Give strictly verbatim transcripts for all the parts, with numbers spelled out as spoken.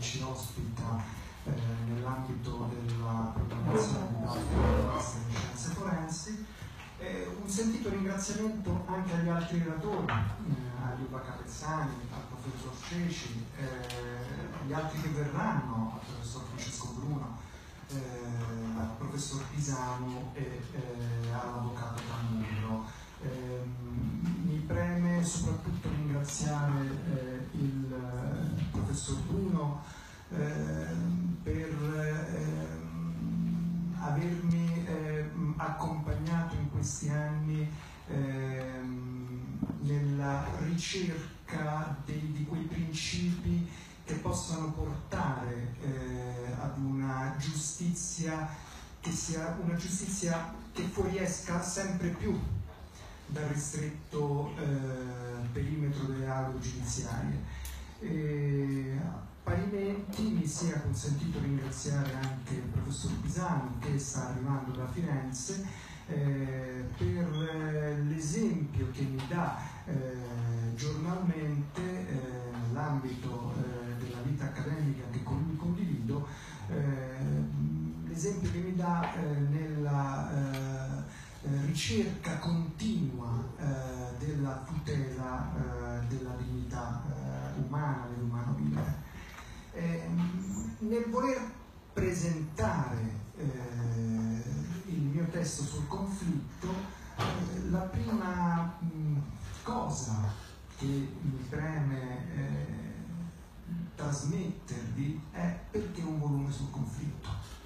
ci ospita eh, nell'ambito della programmazione di Master in Scienze Forensi. Eh, un sentito ringraziamento anche agli altri relatori, eh, a Luca Capezzani, al professor Ceci, eh, agli altri che verranno, al professor Francesco Bruno, eh, al professor Pisano e eh, all'avvocato Tamurro. Eh, mi preme soprattutto ringraziare eh, il eh, professor Bruno eh, per eh, avermi eh, accompagnato in questi anni eh, nella ricerca dei, di quei principi che possano portare eh, ad una giustizia che sia una giustizia che fuoriesca sempre più dal ristretto eh, perimetro delle aule giudiziarie. E, parimenti mi sia consentito ringraziare anche il professor Pisano, che sta arrivando da Firenze, eh, per eh, l'esempio che mi dà eh, giornalmente eh, nell'ambito eh, della vita accademica che con lui condivido, eh, l'esempio che mi dà eh, nella eh, ricerca continua eh, della tutela eh, della dignità eh, umana, dell'umano vivere. Eh, nel voler presentare eh, il mio testo sul conflitto, eh, la prima mh, cosa che mi preme eh, trasmettervi è perché un volume sul conflitto.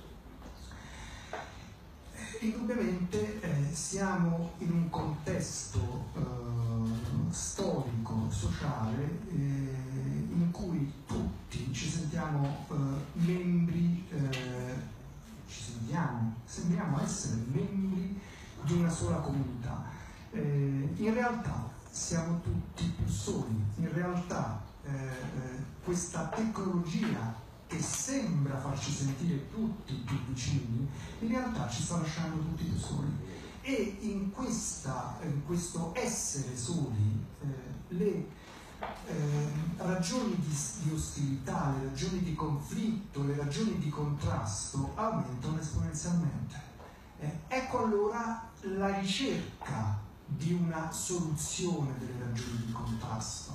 Eh, indubbiamente eh, siamo in un contesto eh, storico, sociale, eh, in cui tutti ci sentiamo eh, membri, eh, ci sentiamo, sembriamo essere membri di una sola comunità. Eh, in realtà siamo tutti più soli, in realtà eh, eh, questa tecnologia che sembra farci sentire tutti più vicini, in realtà ci sta lasciando tutti più soli. E in, questa, in questo essere soli, eh, le Eh, ragioni di, di ostilità, le ragioni di conflitto, le ragioni di contrasto aumentano esponenzialmente. Eh, ecco allora la ricerca di una soluzione delle ragioni di contrasto.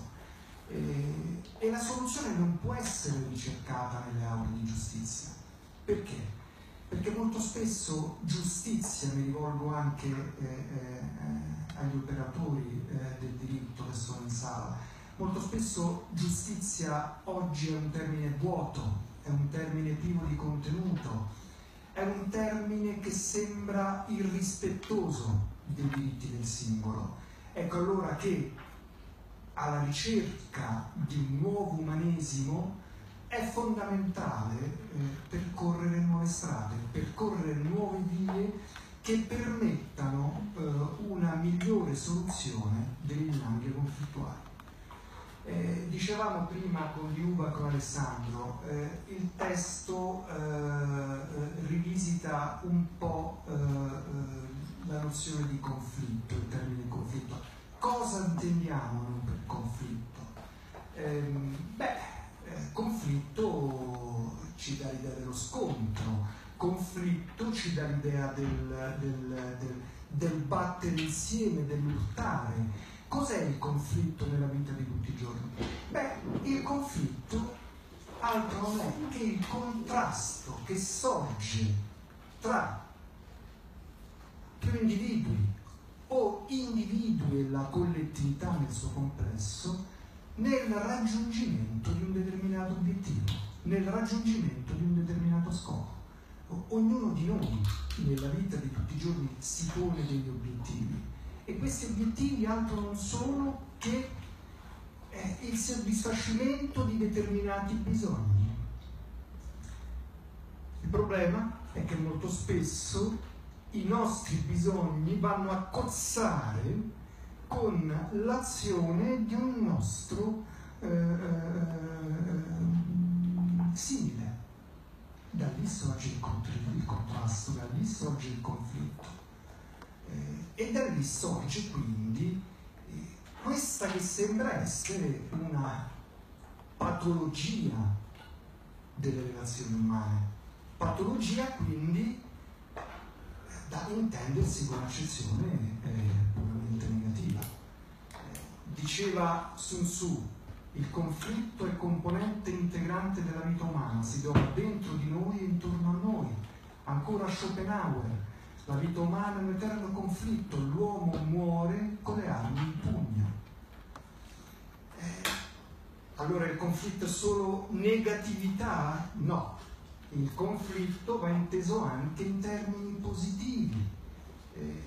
Eh, e la soluzione non può essere ricercata nelle aule di giustizia. Perché? Perché molto spesso giustizia, mi rivolgo anche eh, eh, agli operatori eh, del diritto che sono in sala, molto spesso giustizia oggi è un termine vuoto, è un termine privo di contenuto, è un termine che sembra irrispettoso dei diritti del singolo. Ecco allora che alla ricerca di un nuovo umanesimo è fondamentale eh, percorrere nuove strade, percorrere nuove vie che permettano eh, una migliore soluzione delle dinamiche conflittuali. Eh, dicevamo prima con Liuba, con Alessandro, eh, il testo eh, rivisita un po' eh, la nozione di conflitto, il termine conflitto. Cosa intendiamo noi per conflitto? Eh, beh, eh, conflitto ci dà l'idea dello scontro, conflitto ci dà l'idea del, del, del, del battere insieme, dell'urtare. Cos'è il conflitto nella vita di tutti i giorni? Beh, il conflitto altro non è che il contrasto che sorge tra più individui o individui e la collettività nel suo complesso nel raggiungimento di un determinato obiettivo, nel raggiungimento di un determinato scopo. Ognuno di noi nella vita di tutti i giorni si pone degli obiettivi. E questi obiettivi altro non sono che eh, il soddisfacimento di determinati bisogni. Il problema è che molto spesso i nostri bisogni vanno a cozzare con l'azione di un nostro eh, eh, simile. Da lì sorge il contrasto, da lì sorge il conflitto. E da lì sorge quindi questa che sembra essere una patologia delle relazioni umane. Patologia quindi da intendersi con accezione eh, puramente negativa. Eh, diceva Sun Tzu, il conflitto è componente integrante della vita umana, si trova dentro di noi e intorno a noi. Ancora Schopenhauer, la vita umana è un eterno conflitto, l'uomo muore con le armi in pugno. Eh, allora il conflitto è solo negatività? No. Il conflitto va inteso anche in termini positivi. Eh,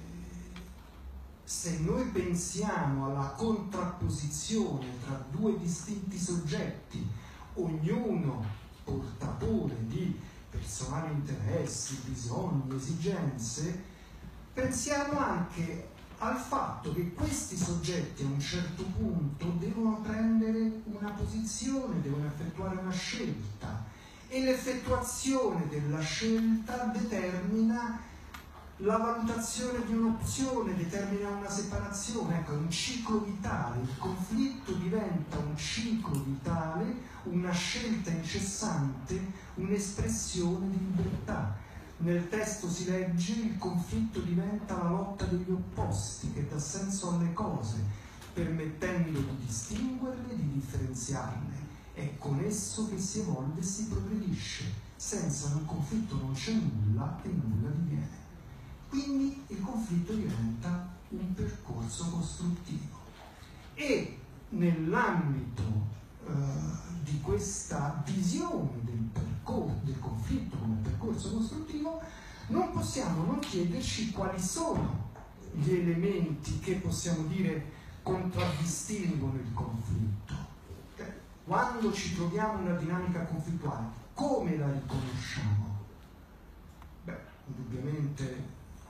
se noi pensiamo alla contrapposizione tra due distinti soggetti, ognuno portatore di personali interessi, bisogni, esigenze, pensiamo anche al fatto che questi soggetti a un certo punto devono prendere una posizione, devono effettuare una scelta. E l'effettuazione della scelta determina la valutazione di un'opzione, determina una separazione. Ecco, è un ciclo vitale, il conflitto diventa un ciclo vitale, una scelta incessante, un'espressione di libertà. Nel testo si legge: il conflitto diventa la lotta degli opposti che dà senso alle cose, permettendo di distinguerle e di differenziarle. È con esso che si evolve e si progredisce. Senza un conflitto non c'è nulla e nulla diviene. Quindi il conflitto diventa un percorso costruttivo. E nell'ambito eh, di questa visione del, percorso, del conflitto come percorso costruttivo, non possiamo non chiederci quali sono gli elementi che possiamo dire contraddistinguono il conflitto. Quando ci troviamo in una dinamica conflittuale, come la riconosciamo? Beh, indubbiamente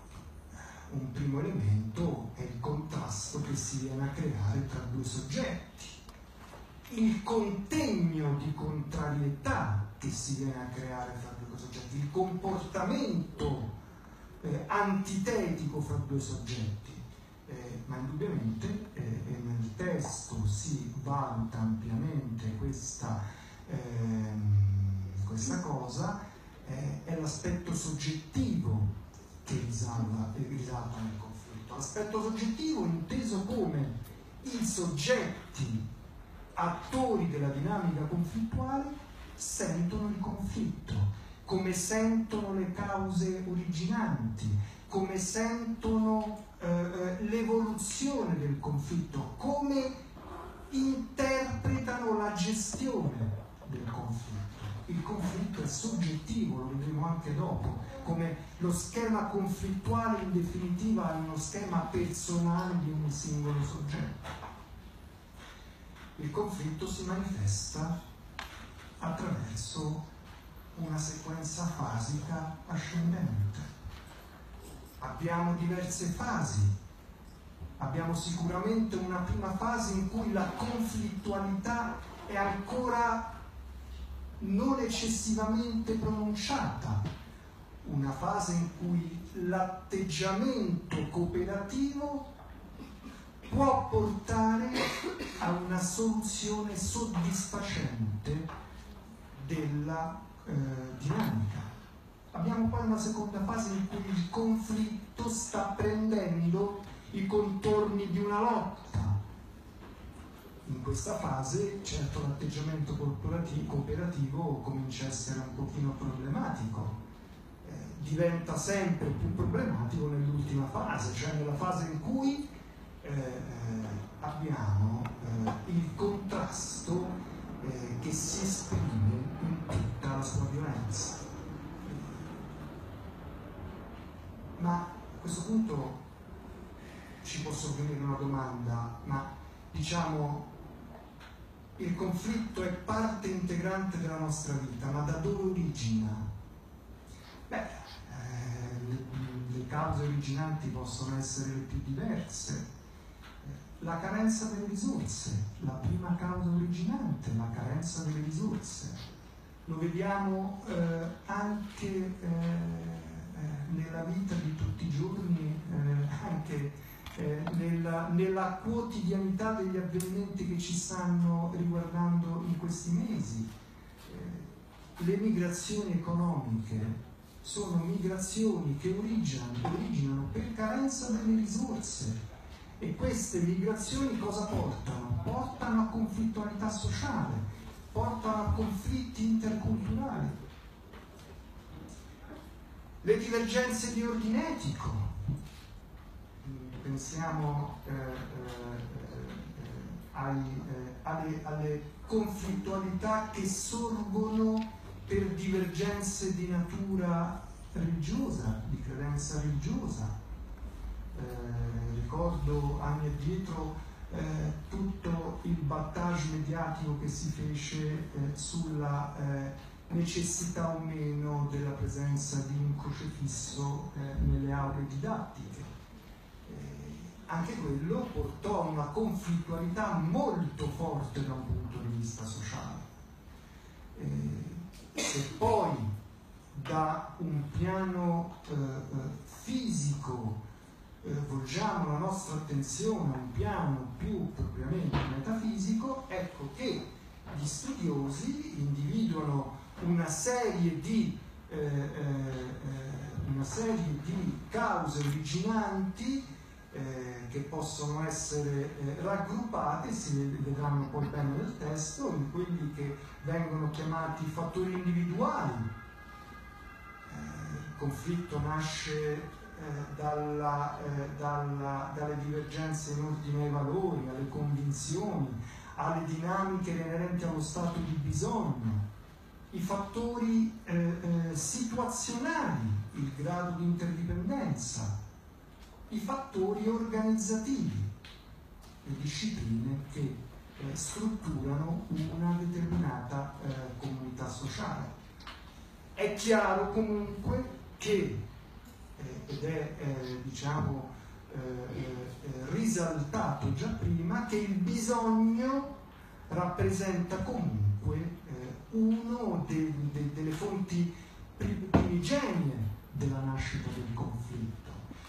un primo elemento è il contrasto che si viene a creare tra due soggetti, il contegno di contrarietà che si viene a creare fra due soggetti, il comportamento eh, antitetico fra due soggetti. Eh, ma indubbiamente eh, nel testo si valuta ampiamente questa, ehm, questa cosa, eh, è l'aspetto soggettivo che risalta, eh, risalta nel conflitto. L'aspetto soggettivo inteso come i soggetti attori della dinamica conflittuale sentono il conflitto, come sentono le cause originanti, come sentono eh, l'evoluzione del conflitto, come interpretano la gestione del conflitto. Il conflitto è soggettivo, lo vedremo anche dopo, come lo schema conflittuale in definitiva è uno schema personale di un singolo soggetto. Il conflitto si manifesta attraverso una sequenza fasica ascendente. Abbiamo diverse fasi. Abbiamo sicuramente una prima fase in cui la conflittualità è ancora non eccessivamente pronunciata, una fase in cui l'atteggiamento cooperativo può portare a una soluzione soddisfacente della eh, dinamica. Abbiamo poi una seconda fase in cui il conflitto sta prendendo i contorni di una lotta. In questa fase, certo, l'atteggiamento cooperativo comincia a essere un pochino problematico, eh, diventa sempre più problematico nell'ultima fase, cioè nella fase in cui eh, abbiamo eh, il contrasto eh, che si esprime in tutta la sua violenza. Ma a questo punto ci può sovvenire una domanda, ma diciamo il conflitto è parte integrante della nostra vita, ma da dove origina? Beh, eh, le, le cause originanti possono essere le più diverse. La carenza delle risorse, la prima causa originante, la carenza delle risorse. Lo vediamo eh, anche eh, nella vita di tutti i giorni, eh, anche eh, nella, nella quotidianità degli avvenimenti che ci stanno riguardando in questi mesi. Eh, le migrazioni economiche sono migrazioni che originano, originano per carenza delle risorse, e queste migrazioni cosa portano? Portano a conflittualità sociale, portano a conflitti interculturali. Le divergenze di ordine etico, pensiamo eh, eh, ai, eh, alle, alle conflittualità che sorgono per divergenze di natura religiosa, di credenza religiosa. Eh, ricordo anni addietro eh, tutto il battage mediatico che si fece eh, sulla eh, necessità o meno della presenza di un crocefisso eh, nelle aule didattiche. Eh, anche quello portò a una conflittualità molto forte da un punto di vista sociale. Eh, se poi da un piano eh, fisico eh, volgiamo la nostra attenzione a un piano più propriamente metafisico, ecco che gli studiosi individuano una serie di, eh, eh, una serie di cause originanti eh, che possono essere eh, raggruppate, si vedranno poi bene nel testo, in quelli che vengono chiamati fattori individuali. Eh, il conflitto nasce Eh, dalla, eh, dalla, dalle divergenze in ordine ai valori, alle convinzioni, alle dinamiche inerenti allo stato di bisogno, i fattori eh, eh, situazionali, il grado di interdipendenza, i fattori organizzativi, le discipline che eh, strutturano una determinata eh, comunità sociale. È chiaro comunque che ed è eh, diciamo eh, eh, risaltato già prima che il bisogno rappresenta comunque eh, uno de, de, delle fonti primigenie della nascita del conflitto.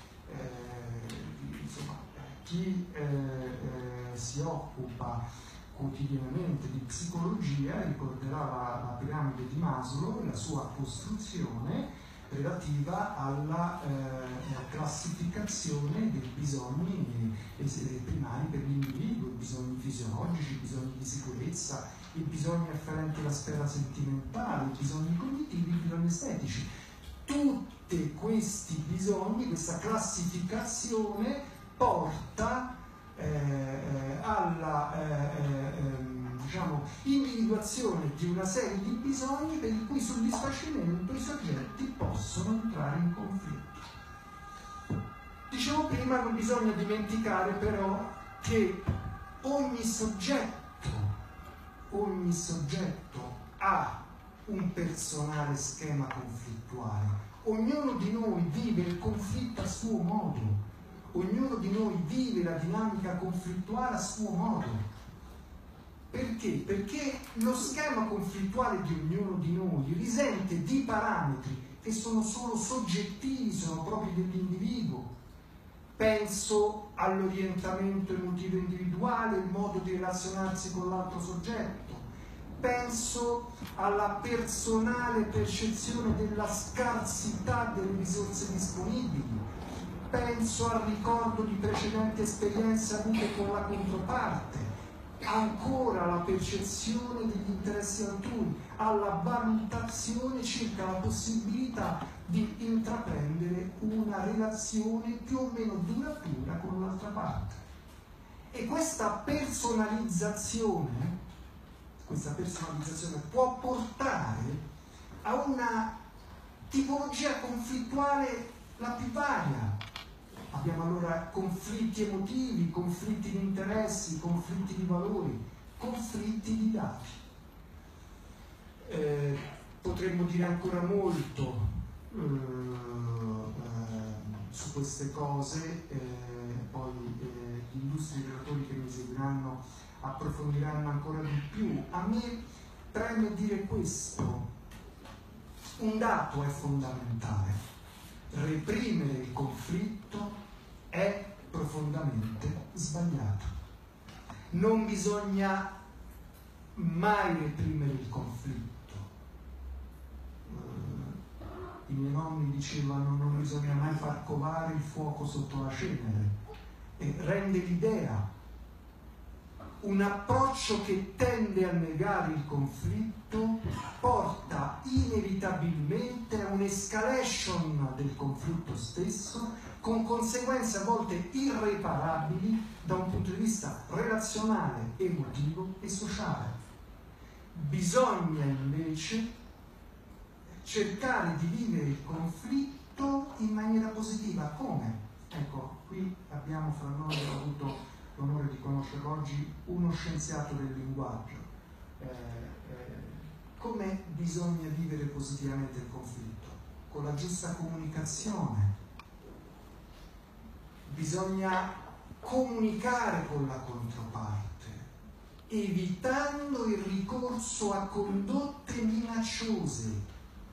Eh, insomma, chi eh, eh, si occupa quotidianamente di psicologia ricorderà la, la piramide di Maslow e la sua costruzione relativa alla eh, classificazione dei bisogni eh, primari per l'individuo, i bisogni fisiologici, i bisogni di sicurezza, i bisogni afferenti alla sfera sentimentale, i bisogni cognitivi, i bisogni estetici. Tutti questi bisogni, questa classificazione porta eh, alla eh, eh, diciamo, individuazione di una serie di bisogni per il cui soddisfacimento i soggetti possono entrare in conflitto. Dicevo prima, non bisogna dimenticare però che ogni soggetto, ogni soggetto ha un personale schema conflittuale. Ognuno di noi vive il conflitto a suo modo, ognuno di noi vive la dinamica conflittuale a suo modo. Perché? Perché lo schema conflittuale di ognuno di noi risente di parametri che sono solo soggettivi, sono propri dell'individuo. Penso all'orientamento emotivo individuale, il modo di relazionarsi con l'altro soggetto. Penso alla personale percezione della scarsità delle risorse disponibili. Penso al ricordo di precedenti esperienze avute con la controparte. Ancora la percezione degli interessi altrui, alla valutazione circa la possibilità di intraprendere una relazione più o meno duratura con l'altra parte. E questa personalizzazione, questa personalizzazione può portare a una tipologia conflittuale la più varia. Abbiamo allora conflitti emotivi, conflitti di interessi, conflitti di valori, conflitti di dati. Eh, potremmo dire ancora molto eh, eh, su queste cose, eh, poi eh, gli illustri relatori che mi seguiranno approfondiranno ancora di più. A me preme dire questo: un dato è fondamentale: reprimere il conflitto è profondamente sbagliato. Non bisogna mai reprimere il conflitto, nonni dicevano non bisogna mai far covare il fuoco sotto la cenere, e rende l'idea. Un approccio che tende a negare il conflitto porta inevitabilmente a un'escalation del conflitto stesso, con conseguenze a volte irreparabili da un punto di vista relazionale, emotivo e sociale. Bisogna invece cercare di vivere il conflitto in maniera positiva. Come? Ecco, qui abbiamo fra noi, ho avuto l'onore di conoscere oggi uno scienziato del linguaggio. Eh, eh, come bisogna vivere positivamente il conflitto? Con la giusta comunicazione. Bisogna comunicare con la controparte, evitando il ricorso a condotte minacciose.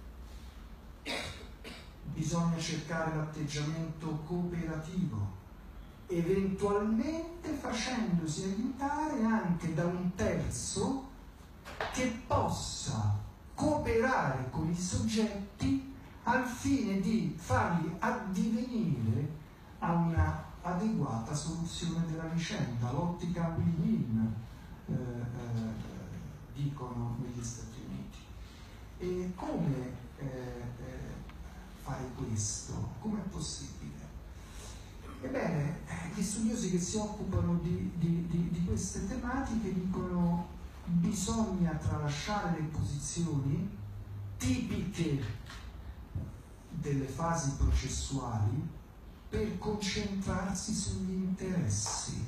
Bisogna cercare l'atteggiamento cooperativo, eventualmente facendosi aiutare anche da un terzo che possa cooperare con i soggetti al fine di farli addivenire a una adeguata soluzione della vicenda, l'ottica win-win, eh, eh, dicono negli Stati Uniti. E come eh, eh, fare questo? Come è possibile? Ebbene, gli studiosi che si occupano di, di, di, di queste tematiche dicono bisogna tralasciare le posizioni tipiche delle fasi processuali per concentrarsi sugli interessi.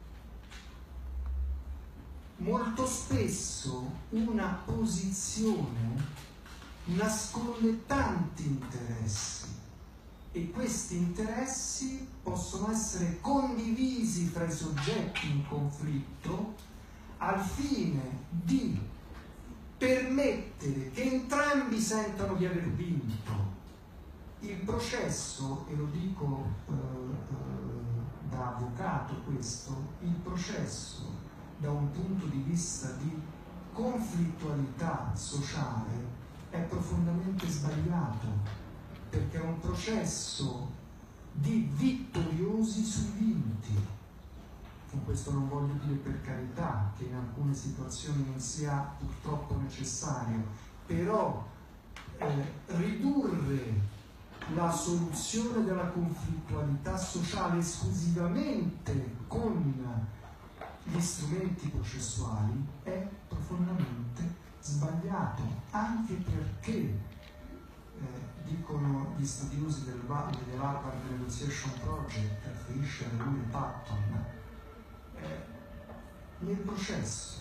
Molto spesso una posizione nasconde tanti interessi e questi interessi possono essere condivisi fra i soggetti in conflitto al fine di permettere che entrambi sentano di aver vinto. Il processo, e lo dico eh, eh, da avvocato questo, il processo da un punto di vista di conflittualità sociale è profondamente sbagliato, perché è un processo di vittoriosi sui vinti. Con questo non voglio dire, per carità, che in alcune situazioni non sia purtroppo necessario, però eh, ridurre la soluzione della conflittualità sociale esclusivamente con gli strumenti processuali è profondamente sbagliato, anche perché eh, dicono gli studiosi del, dell'Harvard Negotiation Project, Fisher, lui e Patton, eh, nel processo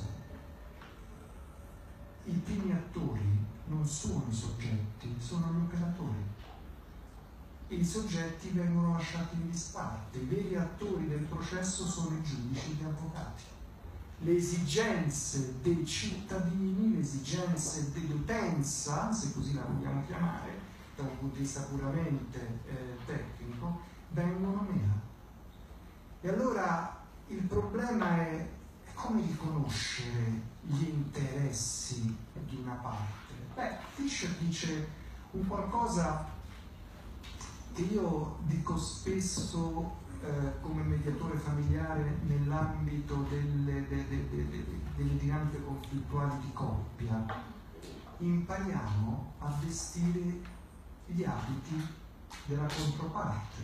i primi attori non sono i soggetti, sono gli operatori. I soggetti vengono lasciati in disparte, i veri attori del processo sono i giudici e gli avvocati. Le esigenze dei cittadini, le esigenze dell'utenza, se così la vogliamo chiamare, da un punto di vista puramente eh, tecnico, vengono meno. E allora il problema è come riconoscere gli interessi di una parte. Beh, Fisher dice un qualcosa che io dico spesso eh, come mediatore familiare nell'ambito delle, de, de, de, de, delle dinamiche conflittuali di coppia. Impariamo a vestire gli abiti della controparte.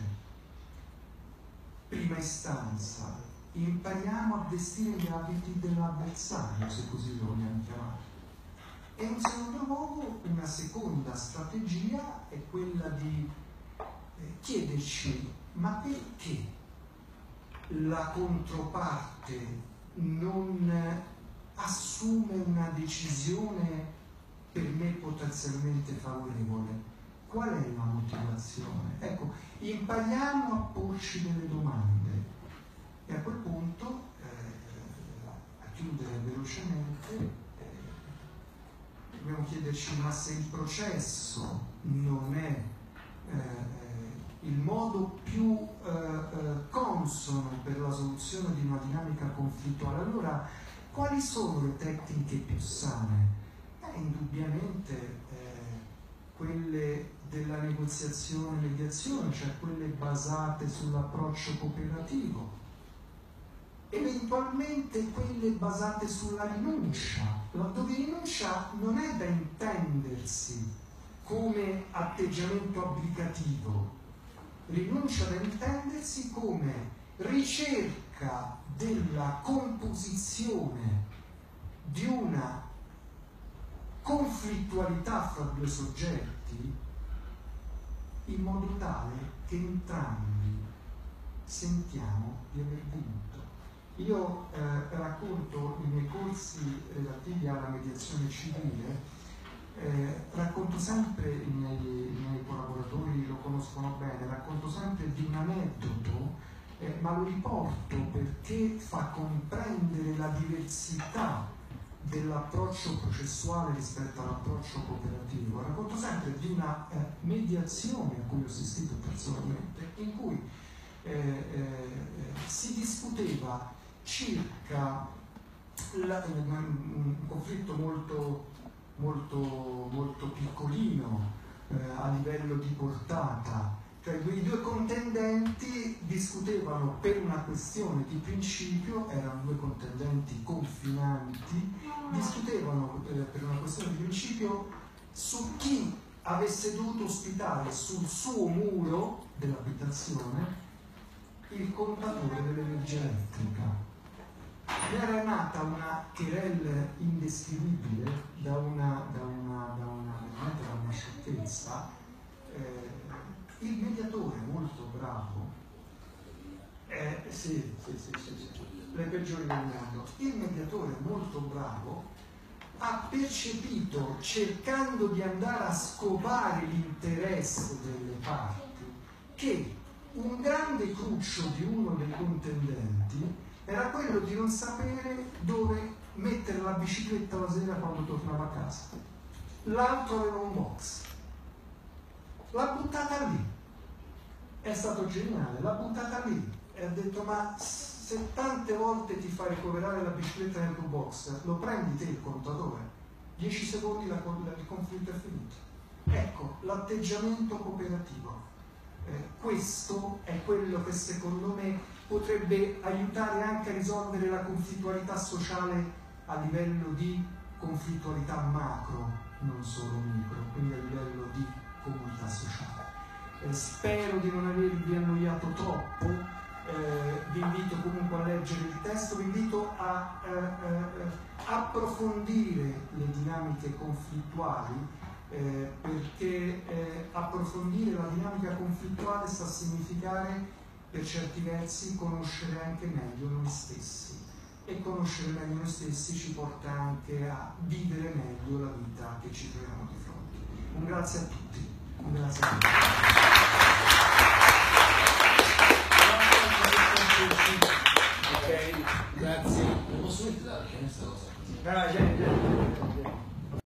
Prima istanza, impariamo a vestire gli abiti dell'avversario, se così lo vogliamo chiamare. E in secondo luogo, una seconda strategia è quella di chiederci: ma perché la controparte non assume una decisione per me potenzialmente favorevole? Qual è la motivazione? Ecco, impariamo a porci delle domande e a quel punto, eh, a chiudere velocemente, eh, dobbiamo chiederci: ma se il processo non è eh, il modo più eh, eh, consono per la soluzione di una dinamica conflittuale, allora quali sono le tecniche più sane? Eh, indubbiamente eh, quelle della negoziazione e mediazione, cioè quelle basate sull'approccio cooperativo, eventualmente quelle basate sulla rinuncia, dove rinuncia non è da intendersi come atteggiamento abdicativo, rinuncia da intendersi come ricerca della composizione di una conflittualità fra due soggetti in modo tale che entrambi sentiamo di aver vinto. Io eh, racconto i miei corsi relativi alla mediazione civile, eh, racconto sempre, i miei, i miei collaboratori lo conoscono bene, racconto sempre di un aneddoto, eh, ma lo riporto perché fa comprendere la diversità dell'approccio processuale rispetto all'approccio cooperativo. Racconto sempre di una eh, mediazione a cui ho assistito personalmente, in cui eh, eh, si discuteva circa la, un conflitto molto, molto, molto piccolino eh, a livello di portata, cioè i due contendenti discutevano per una questione di principio, erano due contendenti confinanti, discutevano eh, per una questione di principio su chi avesse dovuto ospitare sul suo muro dell'abitazione il contatore dell'energia elettrica. Era nata una querelle indescrivibile da una, da una, da una, veramente da una sciocchezza. Eh, il mediatore molto bravo, eh, sì, sì, sì, sì, sì, le peggiori del mondo, il mediatore molto bravo ha percepito, cercando di andare a scovare l'interesse delle parti, che un grande cruccio di uno dei contendenti era quello di non sapere dove mettere la bicicletta la sera quando tornava a casa. L'altro aveva un box, l'ha buttata lì, è stato geniale, l'ha buttata lì e ha detto: ma se tante volte ti fai ricoverare la bicicletta nel tuo box, lo prendi te il contatore, dieci secondi la, la, il conflitto è finito. Ecco, l'atteggiamento cooperativo. Eh, questo è quello che secondo me potrebbe aiutare anche a risolvere la conflittualità sociale a livello di conflittualità macro, non solo micro, quindi a livello di comunità sociale. Eh, spero di non avervi annoiato troppo, eh, vi invito comunque a leggere il testo, vi invito a eh, eh, approfondire le dinamiche conflittuali, Eh, perché eh, approfondire la dinamica conflittuale sta a significare per certi versi conoscere anche meglio noi stessi, e conoscere meglio noi stessi ci porta anche a vivere meglio la vita che ci troviamo di fronte. Un grazie a tutti. Un grazie a tutti. Ok, grazie. Non posso mettere questa cosa così.